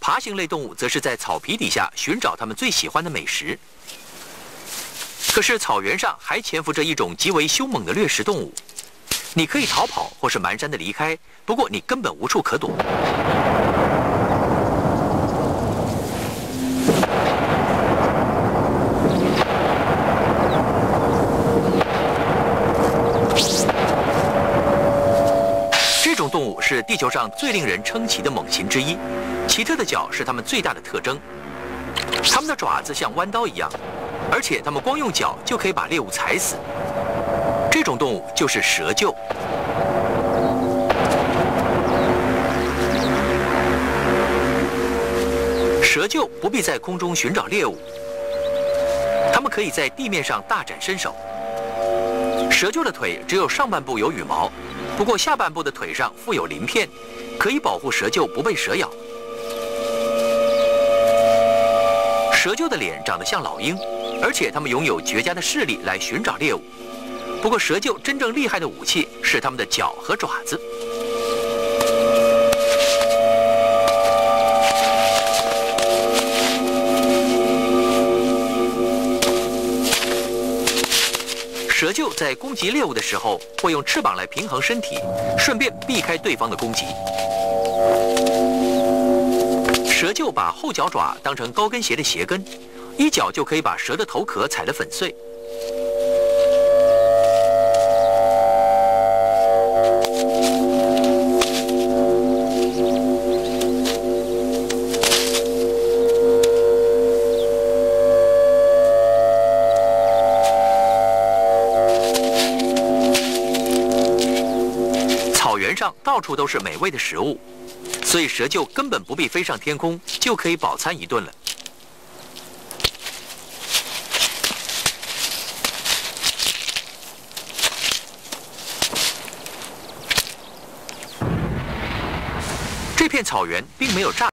爬行类动物则是在草皮底下寻找它们最喜欢的美食。可是草原上还潜伏着一种极为凶猛的掠食动物，你可以逃跑或是蹒跚地离开，不过你根本无处可躲。这种动物是地球上最令人称奇的猛禽之一，奇特的脚是它们最大的特征。它们的爪子像弯刀一样，而且它们光用脚就可以把猎物踩死。这种动物就是蛇鹫。蛇鹫不必在空中寻找猎物，它们可以在地面上大展身手。蛇鹫的腿只有上半部有羽毛，不过下半部的腿上附有鳞片，可以保护蛇鹫不被蛇咬。蛇鹫的脸长得像老鹰，而且它们拥有绝佳的视力来寻找猎物。不过蛇鹫真正厉害的武器是它们的脚和爪子。蛇鹫在攻击猎物的时候，会用翅膀来平衡身体，顺便避开对方的攻击。蛇鹫把后脚爪当成高跟鞋的鞋跟，一脚就可以把蛇的头壳踩得粉碎。草原上到处都是美味的食物，所以蛇鹫根本不必飞上天空，就可以饱餐一顿了。这片草原并没有栅